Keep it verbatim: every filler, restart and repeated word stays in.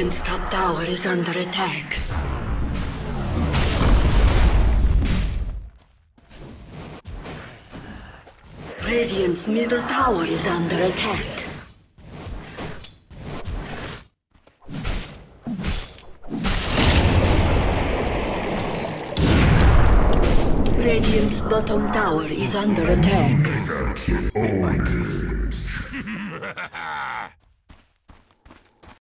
Radiant's top tower is under attack. Radiant's middle tower is under attack. Radiant's bottom tower is under attack. In my dreams.